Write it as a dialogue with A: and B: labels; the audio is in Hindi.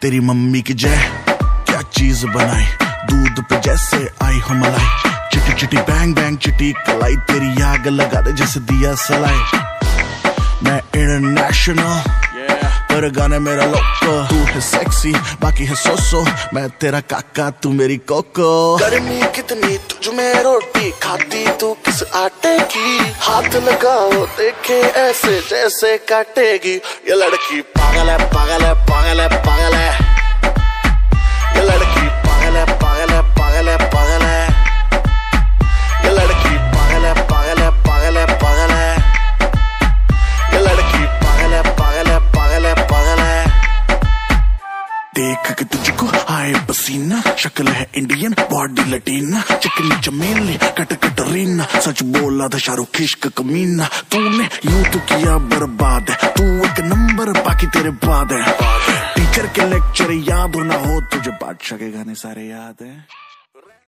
A: तेरी मम्मी की जय, क्या चीज बनाई, दूध पे जैसे आई हो मलाई। चिटी चिटी बैंग बैंग चिटी कलाई, तेरी आग लगा दे जैसे दिया सलाई। मैं इंटरनेशनल पर गाने मेरा लोको, तू है सेक्सी बाकी है सोसो, मैं तेरा काका तू मेरी कोको। गर्मी कितनी तुझ में रोटी खाती तू किस आटे की, हाथ लगाओ देखे ऐसे जैसे काटेगी। ये लड़की पागल है पागल है पागल है पागल है, ये लड़की पागल है पागल है पागल है पागल है, ये लड़की पागल है पागल है पागल है पागल है, ये लड़की पागल है पागल है पागल है पागल है। देख के तुझको आए पसीना, शक्ल है इंडियन बॉडी लटीना, चिकनी चमेली कट कटरीना, सच बोला था शाहरुख इश्क कमीना। तूने यूं तो किया बर्बाद है, तू एक नंबर बाकी तेरे बाद है। टीचर के लेक्चर याद हो ना हो तुझे, बादशाह के गाने सारे याद है।